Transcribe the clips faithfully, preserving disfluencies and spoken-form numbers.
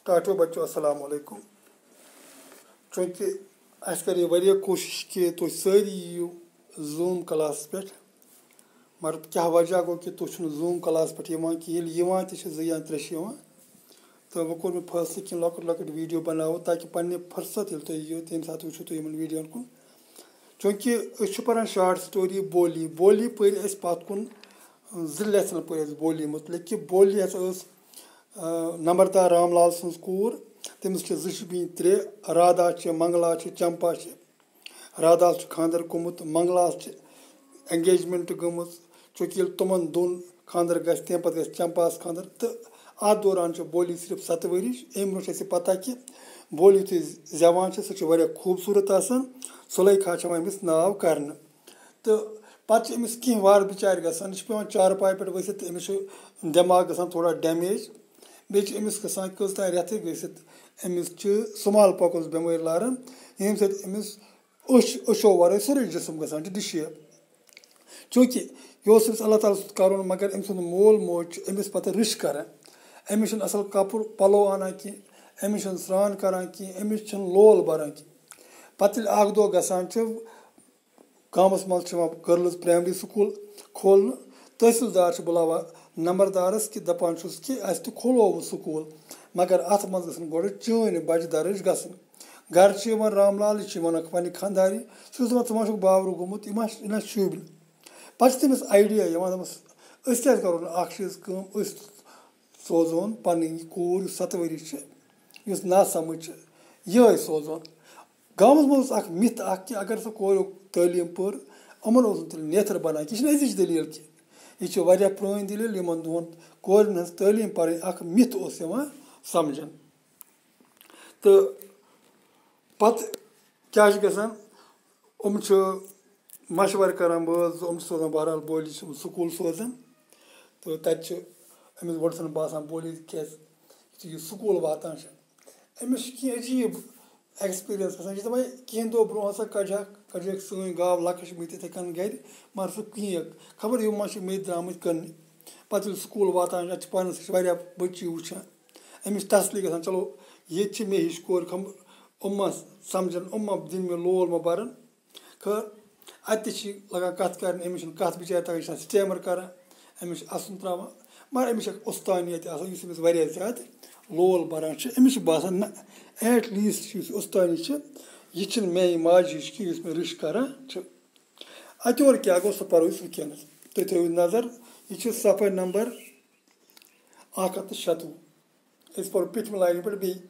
टाटो बच्चों अस्सलाम वालेकुम। चूँकि अस कर वारिया कोशिश कि तुम सारी यू जूम क्लास पे मगर क्या वजह गो कि तुम जूम क्लास पे कि त्रे त्रे तो वो कोर मे फैसले कि लकट लकट वीडियो बनाओ ताकि पन्ने फुर्सत ये तुम यो तम सात वो तुम वीडियो कुन चूँकि पान शार्ट स्टोरी बोली बोली पर पत कुन जो लेसन पर बोली मुतलिक कि बोली हसा नंबरदार रामलाल सज कूर तमिस जी त्रे राधा मंगला चंपा राधा खानदर गोमुत मंगला एंगेजमेंट गम चूँकि तुमन दोन खानदर गम पे चंपा खानदर तो अत दौरान बोली सिर्फ सत वरिश अम ब्रो पता कि बोली यु जेवान सह खूबसूरत आसान सुलेखा अमिस नाव कर तो पे अमिस कह वार बिचार गसान पे चारपाई पे वसित अमिस दिमाग गसान थोड़ा डैमेज बेच अमिस गसान कस रेथ गसित अमिस स्मॉल पॉक्स बेमारी लारान ये सत अमिस अशो वर सोरे जिसम गसान डिशेप चूँकि यह अल्लाह ताला कर मगर अम सुंद मोल मोज अमिस पे रिश कर अमिस असल कपुर पलो आना कि अमिस स्नान करान कि अमिस लोल बरान कि पे अख दो गसान गामस मज गर्ल्स प्राइमरी स्कूल खोल तहसीलदार बुलावा नंबरदारस कि दपान कि अस तो खोलो स्कूल मगर अत मज गो चन बच दर्ज गसन घर रामलाल वन पे खानदारी सह दपान बावर गोमुत यह शुब पे तमिस आइडिया दपस क्या करो अख चीज सोजोन पन कूर सत वरिश ना समझ ये सोजोन गामस मज मिथ कि अगर सह कोर तलीम पर अमन नेथर बना कि यह अजिच दलील कि यह पुरान दलील इन दोन कोर तलीम पर मिथ समझन तो पत क्या गसान अम मशवर करान बज अम सोजान बहरहाल बोली स्कूल सोजान तो तत अमिस गोड बासान बोली क्या स्कूल वातान अमिस कह अजीब एक्सपीरियंस गसान कह दो ब्रो हसा कड़ कड़ सन गाव लक्ष मत इत कन गर मगर सह कह खबर यम मे द्राम कन पे स्कूल वातान अत पानस बच्ची वुचान अमिस तसली गसान चलो ये मे हिश कोर खबर उम्मा समझन उम्मा दिन मे लोल मा बरन खैर अत लगान कत कर अमिस कत बिचार तक यह स्टेमर कर अमिस असन त्रावान मगर अमिस उस्तानियत अमिस ज्यादा लोल बरान अमिस बासान ना एट लीस्ट उस्तानी यह मे माज हिश कि मे रिश कर अत और क्या गो सह पो वनकस तुम थो नजर यह सफर नंबर अख हथ शतवु पो पिछम लाइन पे बी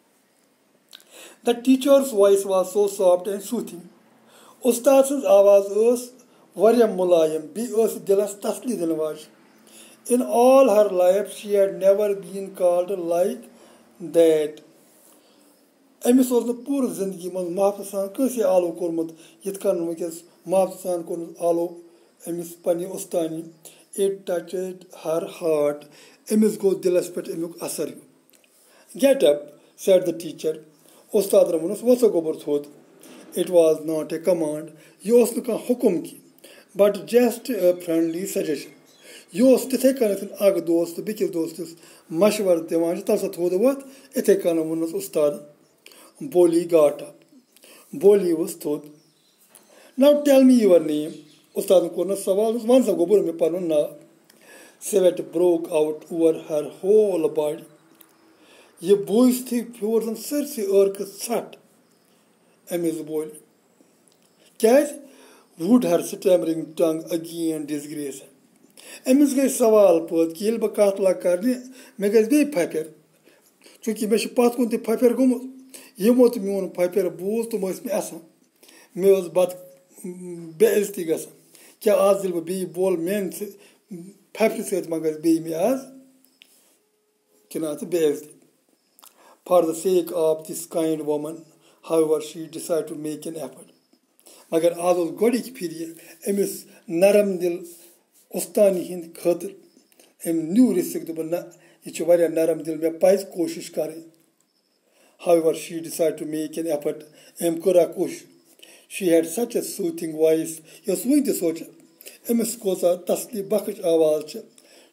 the teacher's voice was so soft and soothing उस्ताद सज आवाज वारिया मुलायम बी दिलस तसली दिन was in all her life she had never been called like that अमिस पूर जिंदगी मज मोहब्बत सान कंसे आलो कोर्मुत यिथ कन वनकस मोहब्बत सान कोर आलो अमिस पन्ने उस्तानी इट टचड हर हार्ट अमिस गो दिलस पे अमुक असर get up said the teacher उस्ताद वोनस वसा गोबर थोद it was not a command यह कह हुकुम कि but just a friendly suggestion यह तिथे कन अख दोस्त बिकिस दोस्तस मशवर दिवान तम सा थोद वत इथे कन वोनस उस्ताद बोली गाट अप बोली वस थोद now tell me your name उस्ताद कोर सवाल वन सा गोबर मे पन नाव sweat broke out over her whole body यह बोज थी फ्योर जन सरसे अर्क सट अमिस बोल क्या would her stammering tongue again disgrace अमिस गई सवाल पद कि बह कत लग कर मे गि बे फफर चूँकि मे पत कुन तह फफर गोमुत यमो तो मोन फफर बूज तम मे असान मे बद बेइज्जती गसान क्या आज दिल बे बोल मेन फफर सत मा गई मे आज कि ना बेइज्जती for the sake of this kind woman however she decided to make an effort मगर आज गोड़ फिर अमिस नरम दिल उस्तानी हिंद खतर अम न्यू रिस्क दोप ना यह नरम दिल मे पज कोशिश कर however she decided to make an effort अम कर कोशिश she had such a soothing voice यह वन सोचा अमिस कोसा तसली बख्श आवाज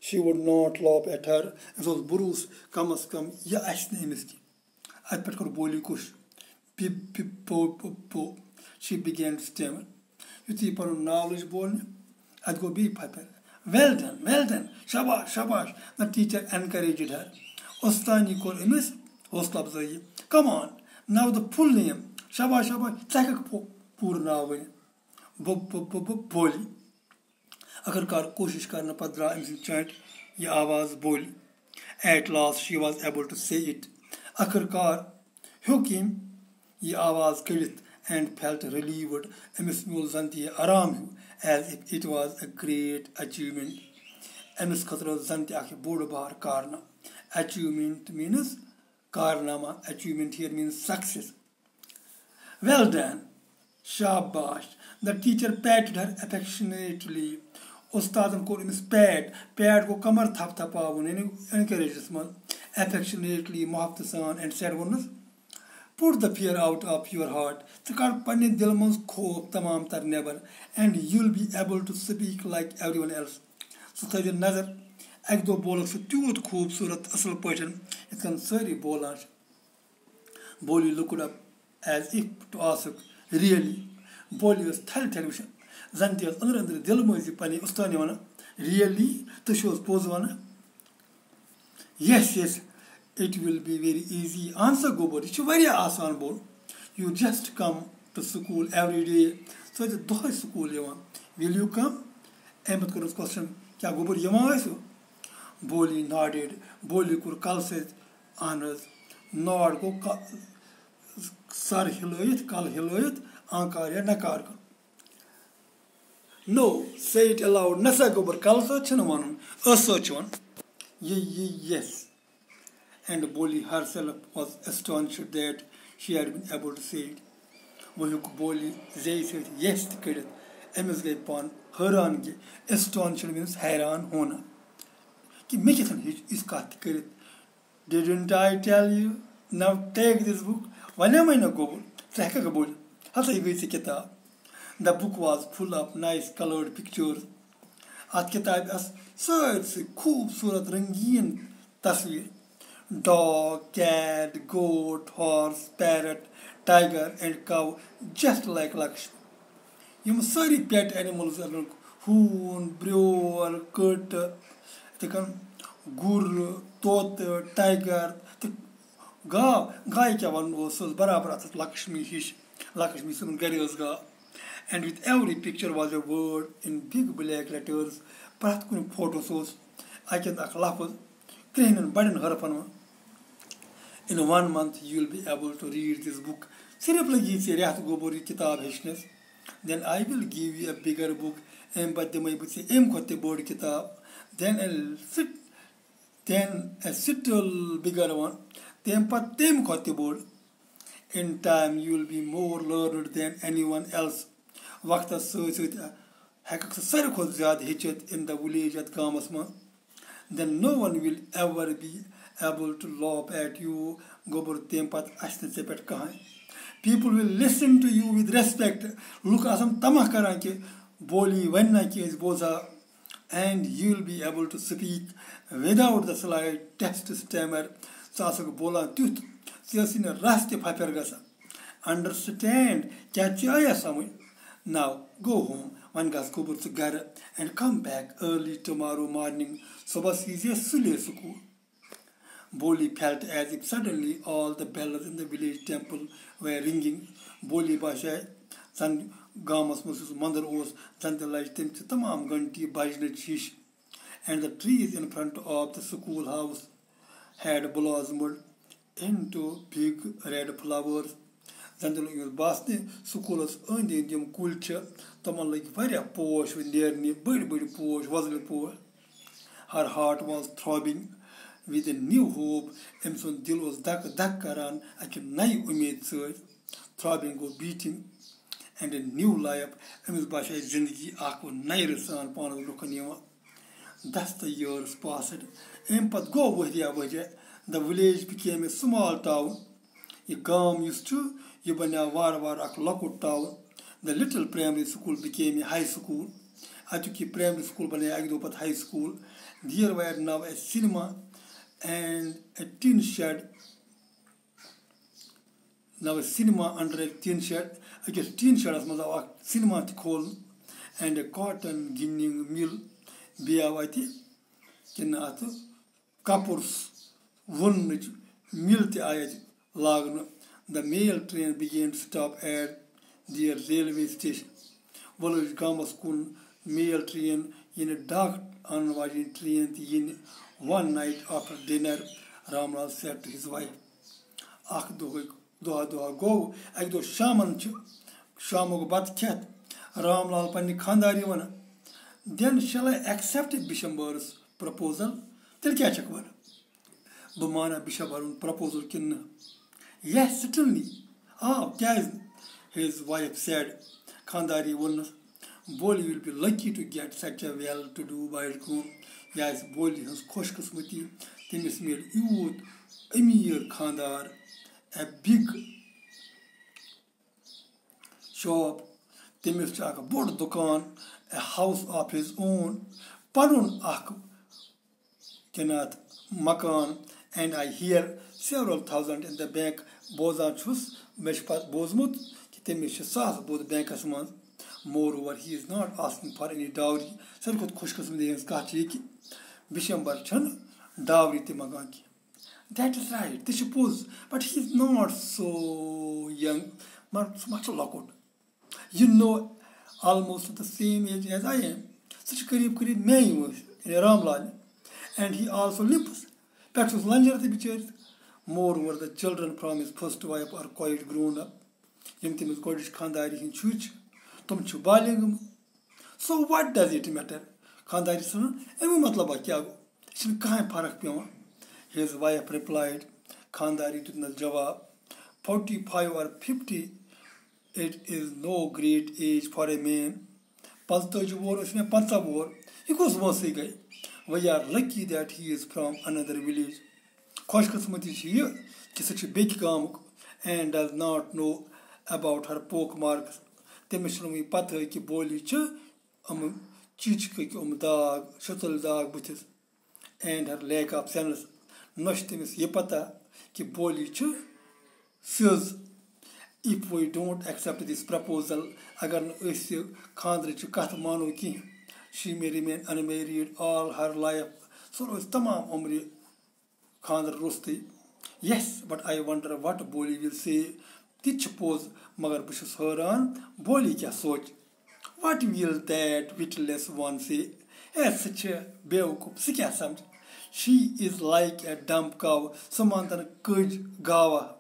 she would not laugh at her. It was Burus, come as come, ya asnemiski. I put her boily kush. Pip, pip, po, po, po. She began to stammer. You see, for knowledge born, I'd go be piper. Well done, well done. Shabash, shabash. The teacher encouraged her. Ostani called Emis, Ostlabzayi. Come on, now the full name. Shabash, shabash. Takak poor now. Bob, bob, bob, boily. आखिरकार कोशिश करने पर द्रा Amish chant ये आवाज़ बोली. At last she was able to say it. आखिरकार ह्योकिम ये आवाज़ कड़ित and felt relieved. अमिस म्यूल जंती आराम हु as if it was a great achievement. अमिस खतर जंती आखे बोड़ बार कारना. Achievement means कारनामा. Achievement here means success. Well done. Shabash. The teacher patted her affectionately. Ustadan called him pad. Pad go kamar thap thapavun and encouraged this man affectionately, muhaftasan, and said one, put the fear out of your heart. Takar pani dilmans khop tamam tar never, and you'll be able to speak like everyone else. So the nazar ek do bolak se tut khoob surat asal person it can sorry bolash. Boli looked up as if to ask, really? Boli was tell television. Zanti was under the Dilmozi Pani Ustaniwana. Really? The show's pose one? Yes, yes. It will be very easy. Answer go body. It's very asan bol. You just come to school every day. So the doha school yawan. Will you come? Ahmed Kur's question. Kya go body yawan? Boli nodded. Boli kur kal said honors. Nod go sar hiloyit, kal hiloyit, ankar ya nakar. No, say it aloud. Nasa gobar kalsa chanaman. A such one. Ye, ye, yes. And Boli herself was astonished that she had been able to say it. Vahuk Boli, Zay said, yes, the credit. Emes gave pon, Haran, astonished means Haran Hona. Ki make it is cut credit. Didn't I tell you? Now take this book. When am I not go? Sakabul. Hasa Ivisiketa. The book was full of nice colored pictures. At kitab as such खूब सूरत रंगीन तस्वीर. Dog, cat, goat, horse, parrot, tiger, and cow, just like Lakshmi. You must sorry pet animals are like hoon, brewer, kurt, they can gur, tot, tiger, ga, gai kya one was so barabar Lakshmi hish, Lakshmi some garriers ga. And with every picture was a word in big black letters. Prat kun photos. I can laugh. Clean and button her. In one month, you will be able to read this book. Then I will give you a bigger book. But they may say, "Em kote board kitab." Then a sit, then a little bigger one. Then pat them kote board. In time, you will be more learned than anyone else. वक्त हकक sir खुद ज़्यादा हिचत in the village at Kamasma, then no one will ever be able to laugh at you. Gobur tempat ashne sepet kahan. People will listen to you with respect. Look asam tamah karan ke boli wanna ke is boza, and you will be able to speak without the slight test stammer. Sasak bola tut siyasina raste papergasa. Understand? Kya chaya samay? Now, go home, one gas kubur together, and come back early tomorrow morning. Sobas is a sule suku. Boli felt as if suddenly all the bells in the village temple were ringing. Boli basha, san gamas musus mother os, santalaj tem tamam ganti bajna chish. And the trees in front of the school house had blossomed into big red flowers. Zandalu Basni, Sukulas earned the Indian culture, Taman like very posh with near me, very, very posh, wasn't poor. Her heart was throbbing with a new hope. Emson Dil was dak dakaran, I can nai umid surge, throbbing or beating, and a new life. Ems Basha Zindigi Aku Nairasan Pon Lukanima. Thus the years passed. Empat go with the the village became a small town. A gam used to. Yubanya war war ak lockwood town. The little primary school became a high school. Atuk ki primary school bane agdo pat high school. There were now a cinema and a tin shed. Now a cinema under a tin shed. I guess tin shed as a cinema to call and a cotton ginning mill. Biawati Kenatu Kapurs one mill the ayat lagna. The mail train began to stop at the railway station. Voloj Gama school mail train in a dark unwinding train in one night after dinner. Ramlal said to his wife, Ach doha doha go, I do shaman shamog bat cat. Ramlal pani khandari wana. Then shall I accept Bishambar's proposal? Till catch a quara. Bumana Bishabarun proposal kin. Yes, certainly. Ah, guys, his wife said, Khandari won. Boli will be lucky to get such a well to do by whom. Yes, Boli has Koshkasmuti, Timis made youth, Emir Khandar, a big shop, Timis Chaka, board dukan, a house of his own, Parun Ak Kenat Makan, and I hear several thousand in the bank. Bozan Chus, Meshpat Bozmut, Kitemish Sas, both bankers month. Moreover, he is not asking for any dowry. Sarkot Kushkas Medians Kachiki, Bishambar Chan, dowry Timagaki. That is right, they suppose, but he is not so young, much much locked. You know, almost the same age as I am. Such Karib Karib May was in a Ramlal, and he also limps. Paxos Langer the Bichers. Moreover, the children from his first wife are quite grown up. Yimtim is Godish Khandari in Chuch, Tom Chubalingum. So what does it matter? Khandari son, Emu Matlaba Kyago. Shin Kai Parak Pion. His wife replied, Khandari to the Java, forty-five or fifty, it is no great age for a man. Palto Jubor is a Pansabor. He goes once a guy. We are lucky that he is from another village. Koshkasmati is here, is such a big gamuk, and does not know about her poke marks. Temishromi Patha ki boli cha, um chichka um dog, shuttle dog butis, and her leg of sense. Noshtimis yepata ki boli cha says, if we don't accept this proposal, agan usyu khandri katmanu ki, she may remain unmarried all her life. So it's tamam umri. Khandar Rusti. Yes, but I wonder what Boli will say. Tich pose Magar Bushus Horan, Boli kya soch. What will that witless one say? As such a beokup sikasam. She is like a dumb cow, Samantan Kuj Gawa.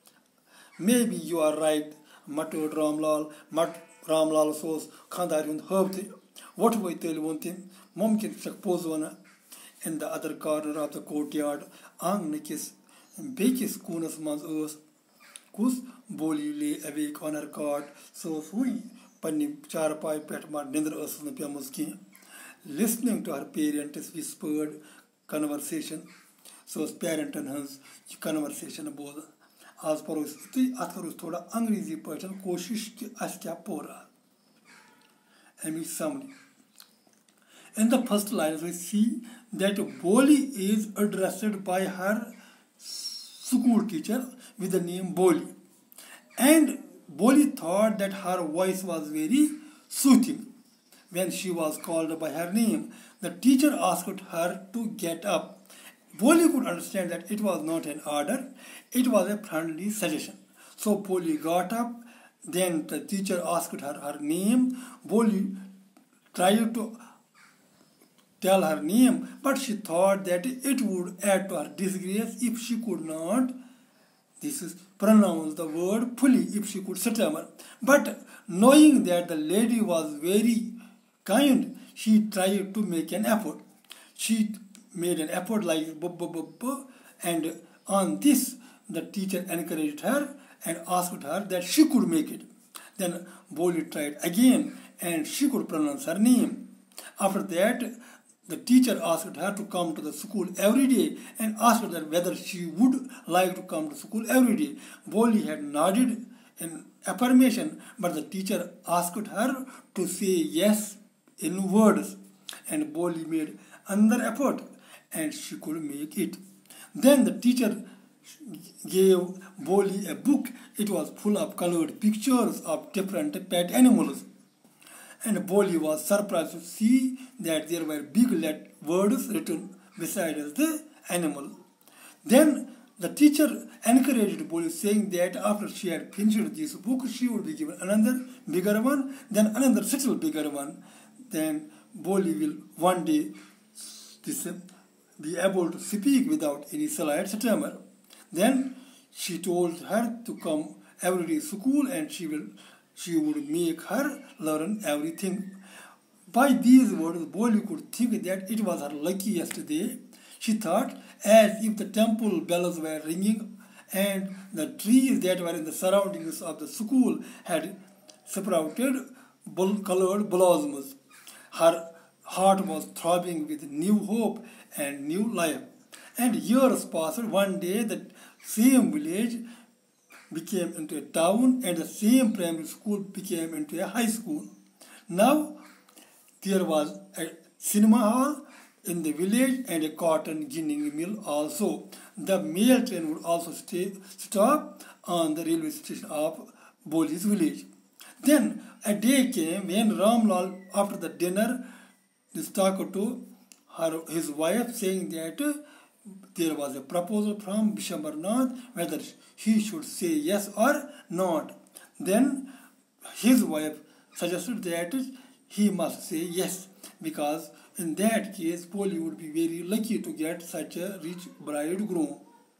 Maybe you are right, Matu Ramlal, Mat Ramlal sauce, Khandariun Herbti. What will I tell one thing? Momkin suppose one. In the other corner of the courtyard, Ang Nikis, Bekis Kunas Man's Kus Boli lay awake on her cot, so Sui, Pani Charpai Petma, Nindra Usna Piamuski. Listening to her parents' whispered conversation, so parent and his conversation about as per Usti, Atharus Toda, Angrizi person, Koshish Askya Pora. And we summary. In the first line, we see that Boli is addressed by her school teacher with the name Boli. And Boli thought that her voice was very soothing. When she was called by her name, the teacher asked her to get up. Boli could understand that it was not an order, it was a friendly suggestion. So Boli got up, then the teacher asked her her name. Boli tried to tell her name, but she thought that it would add to her disgrace if she could not, this is pronounce the word fully, if she could stammer. But knowing that the lady was very kind, she tried to make an effort. She made an effort like bu bu bu bu, and on this the teacher encouraged her and asked her that she could make it. Then Boli tried again and she could pronounce her name. After that, the teacher asked her to come to the school every day and asked her whether she would like to come to school every day. Boli had nodded in affirmation, but the teacher asked her to say yes in words. And Boli made another effort and she could make it. Then the teacher gave Boli a book. It was full of colored pictures of different pet animals. And Boli was surprised to see that there were big let words written beside the animal. Then the teacher encouraged Boli, saying that after she had finished this book, she would be given another bigger one, then another still bigger one. Then Boli will one day this, be able to speak without any slight stammer. Then she told her to come every day to school, and she will she would make her learn everything. By these words, Boli could think that it was her luckiest day. She thought, as if the temple bells were ringing and the trees that were in the surroundings of the school had sprouted colored blossoms. Her heart was throbbing with new hope and new life. And years passed. One day, the same village became into a town, and the same primary school became into a high school. Now, there was a cinema hall in the village and a cotton ginning mill also. The mail train would also stay, stop on the railway station of Boli's village. Then a day came when Ramlal, after the dinner, talked to her, his wife, saying that there was a proposal from Bishambarnath whether he should say yes or not. Then his wife suggested that he must say yes, because in that case, Boli would be very lucky to get such a rich bridegroom.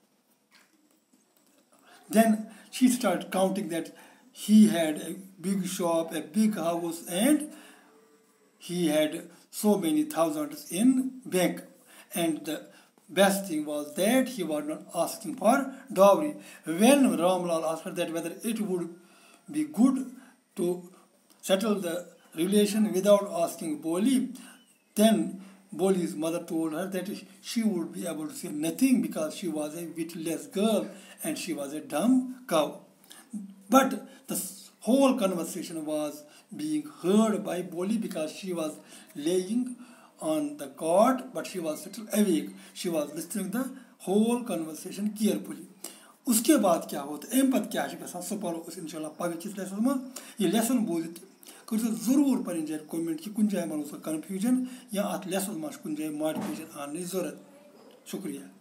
Then she started counting that he had a big shop, a big house, and he had so many thousands in bank. And the best thing was that he was not asking for dowry. When Ramlal asked her that whether it would be good to settle the relation without asking Boli, then Boli's mother told her that she would be able to say nothing because she was a witless girl and she was a dumb cow. But the whole conversation was being heard by Boli because she was laying on the cot, but she was still awake. She was listening to the whole conversation carefully. उसके बाद क्या होता है, M पद क्या है गसान सो परो उस इंशाल्लाह पगह किस लेसन में ये लेसन बोलित करो जरूर पर इन जाए कमेंट कि कुन जाए मन उसका कंफ्यूजन या अत लेसन में कुन जाए मॉडिफिकेशन आने जरूरत। शुक्रिया।